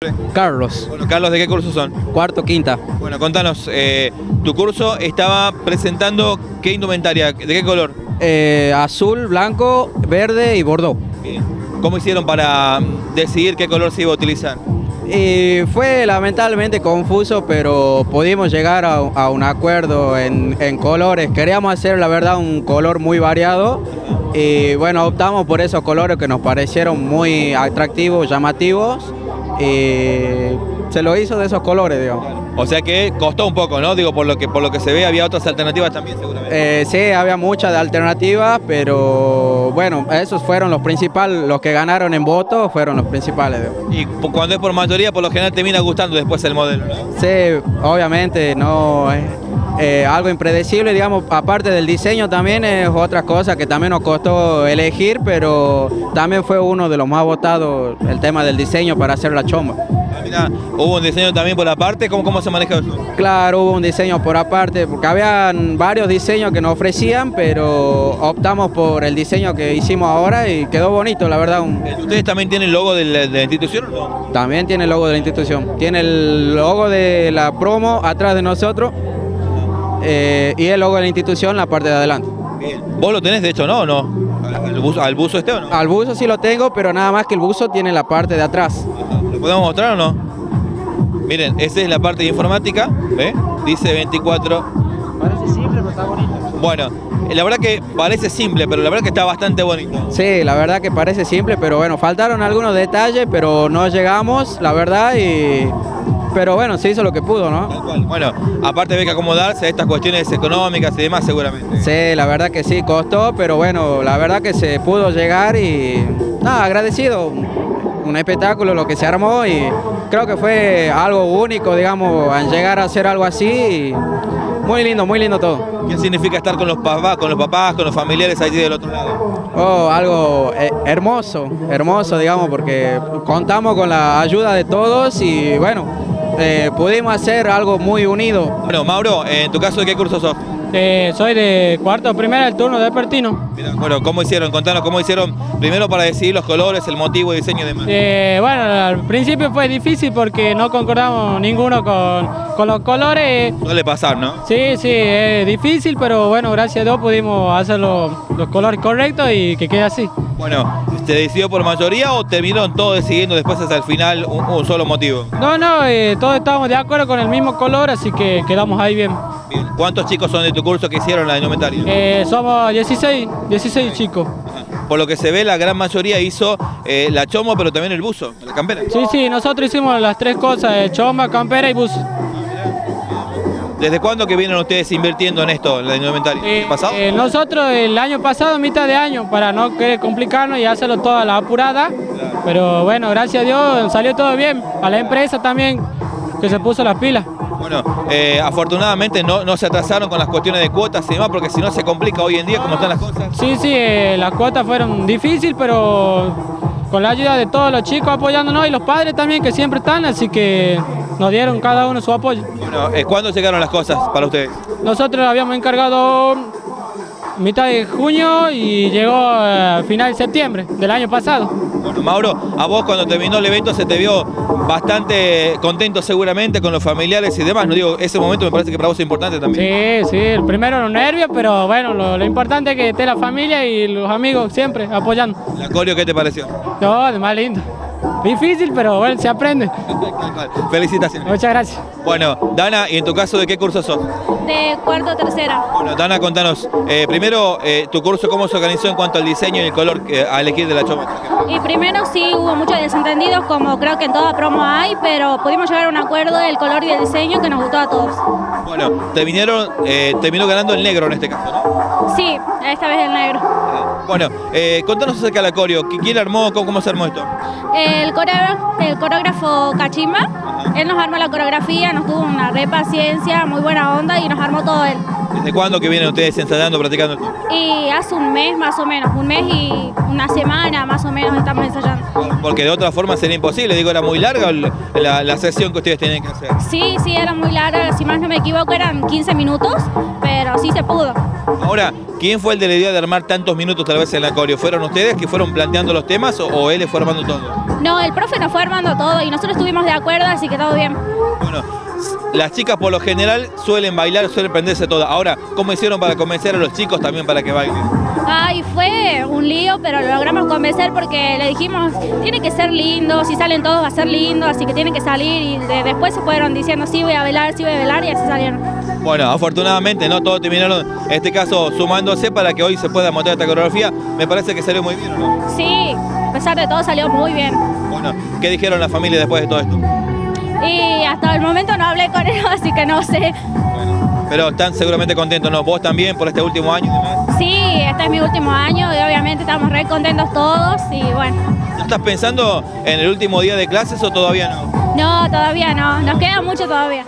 nombre? Carlos. Bueno, Carlos, ¿de qué curso son? Cuarto, quinta. Bueno, contanos, tu curso estaba presentando ¿qué indumentaria? ¿De qué color? Azul, blanco, verde y bordó. Bien. ¿Cómo hicieron para decidir qué color se iba a utilizar? Y fue lamentablemente confuso, pero pudimos llegar a un acuerdo en colores. Queríamos hacer, la verdad, un color muy variado. Y bueno, optamos por esos colores que nos parecieron muy atractivos, llamativos. Y se lo hizo de esos colores, digamos. O sea que costó un poco, ¿no? Digo, por lo que se ve, había otras alternativas también, seguramente. Sí, había muchas alternativas, pero bueno, esos fueron los principales, los que ganaron en votos fueron los principales. Y cuando es por mayoría, por lo general termina gustando después el modelo, ¿no? Sí, obviamente, no es algo impredecible, digamos, aparte del diseño también es otra cosa que también nos costó elegir, pero también fue uno de los más votados el tema del diseño para hacer la chomba. Mira, hubo un diseño también por aparte, ¿cómo se maneja eso? Claro, hubo un diseño por aparte, porque habían varios diseños que nos ofrecían, pero optamos por el diseño que hicimos ahora y quedó bonito, la verdad. ¿Ustedes también tienen el logo de la institución o no? También tiene el logo de la institución, tiene el logo de la promo atrás de nosotros y el logo de la institución en la parte de adelante. Bien. ¿Vos lo tenés de hecho, no? ¿O no? ¿Al buzo este o no? Al buzo sí lo tengo, pero nada más que el buzo tiene la parte de atrás. ¿Lo podemos mostrar o no? Miren, esa es la parte de informática, ¿eh? Dice 24. Parece simple, pero está bonito. Bueno, la verdad que parece simple, pero la verdad que está bastante bonito. Sí, la verdad que parece simple, pero bueno, faltaron algunos detalles, pero no llegamos, la verdad, pero bueno, se hizo lo que pudo, ¿no? Tal cual. Bueno, aparte de que acomodarse a estas cuestiones económicas y demás, seguramente. Sí, la verdad que sí, costó, pero bueno, la verdad que se pudo llegar y nada, agradecido. Un espectáculo lo que se armó y creo que fue algo único, digamos, en llegar a hacer algo así. Y muy lindo todo. ¿Qué significa estar con los papás, con los familiares allí del otro lado? Oh, algo hermoso, digamos, porque contamos con la ayuda de todos y bueno, pudimos hacer algo muy unido. Bueno, Mauro, en tu caso, ¿de qué curso sos? Soy de cuarto primera del turno de Pertino. Mira, bueno, ¿cómo hicieron? Contanos cómo hicieron primero para decidir los colores, el motivo, el diseño y demás. Bueno, al principio fue difícil porque no concordamos ninguno con los colores. Suele pasar, ¿no? Sí, es difícil, pero bueno, gracias a Dios pudimos hacer los colores correctos y que quede así. Bueno, ¿se decidió por mayoría o terminaron todos decidiendo después hasta el final un solo motivo? No, todos estábamos de acuerdo con el mismo color, así que quedamos ahí bien. Bien. ¿Cuántos chicos son de tu curso que hicieron la indumentaria? Somos 16 chicos. Por lo que se ve, la gran mayoría hizo la chomba, pero también el buzo, la campera. Sí, nosotros hicimos las tres cosas, chomba, campera y buzo. ¿Desde cuándo que vienen ustedes invirtiendo en esto, en la indumentaria? ¿Pasado? Nosotros el año pasado, mitad de año, para no querer complicarnos y hacerlo toda la apurada. Claro. Pero bueno, gracias a Dios salió todo bien. A la empresa también, que se puso las pilas. Bueno, afortunadamente no se atrasaron con las cuestiones de cuotas y demás, porque si no se complica hoy en día como están las cosas. Sí, las cuotas fueron difíciles, pero con la ayuda de todos los chicos apoyándonos y los padres también que siempre están, así que nos dieron cada uno su apoyo. Bueno, ¿cuándo llegaron las cosas para ustedes? Nosotros habíamos encargado mitad de junio y llegó a final de septiembre del año pasado. Bueno, Mauro, a vos cuando terminó el evento se te vio bastante contento seguramente con los familiares y demás, no digo, ese momento me parece que para vos es importante también. Sí, el primero los nervios, pero bueno, lo importante es que esté la familia y los amigos siempre apoyando. ¿La coreo qué te pareció? No, de más lindo. Difícil, pero bueno, se aprende. Felicitaciones. Muchas gracias. Bueno, Dana, ¿y en tu caso de qué curso sos? De cuarto tercera. Bueno, Dana, contanos, primero, tu curso, ¿cómo se organizó en cuanto al diseño y el color a elegir de la chomba? Y primero sí hubo muchos desentendidos, como creo que en toda promo hay, pero pudimos llegar a un acuerdo del color y el diseño que nos gustó a todos. Bueno, terminó ganando el negro en este caso, ¿no? Sí, esta vez el negro. Bueno, contanos acerca de la coreo, ¿quién armó, cómo se armó esto? El coreógrafo Cachimba, él nos armó la coreografía, nos tuvo una re paciencia, muy buena onda y nos armó todo él. ¿Desde cuándo que vienen ustedes ensayando, practicando? Y hace un mes más o menos, un mes y una semana más o menos estamos ensayando. Porque de otra forma sería imposible, digo, era muy larga la sesión que ustedes tenían que hacer. Sí, era muy larga, si más no me equivoco eran 15 minutos, pero sí se pudo. Ahora, ¿Quién fue el de la idea de armar tantos minutos tal vez en la coreo? ¿Fueron ustedes que fueron planteando los temas o él le fue armando todo? No, el profe nos fue armando todo y nosotros estuvimos de acuerdo, así que todo bien. Bueno, las chicas por lo general suelen bailar, suelen prenderse todas. Ahora, ¿cómo hicieron para convencer a los chicos también para que bailen? Ay, fue un lío, pero lo logramos convencer porque le dijimos, tiene que ser lindo, si salen todos va a ser lindo, así que tienen que salir y después se fueron diciendo sí voy a bailar, sí voy a bailar y así salieron. Bueno, afortunadamente no todos terminaron, en este caso, sumándose para que hoy se pueda montar esta coreografía. Me parece que salió muy bien, ¿o no? Sí, a pesar de todo salió muy bien. Bueno, ¿qué dijeron las familias después de todo esto? Y hasta el momento no hablé con ellos, así que no sé. Bueno, pero están seguramente contentos, ¿no? ¿Vos también por este último año y demás? Sí, este es mi último año y obviamente estamos re contentos todos y bueno. ¿No estás pensando en el último día de clases o todavía no? No, todavía no, nos queda mucho todavía.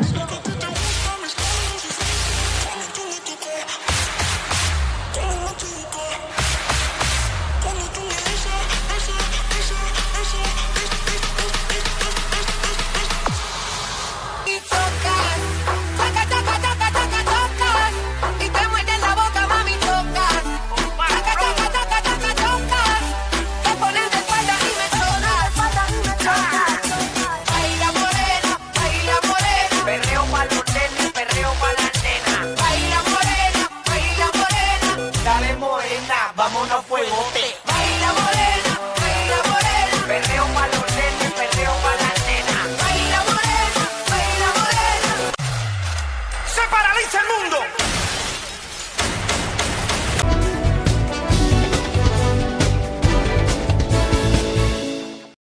Vámonos fuegote. Baila morena, perreo pa' los nenes, perreo pa' la nena. Baila morena, se paraliza el mundo.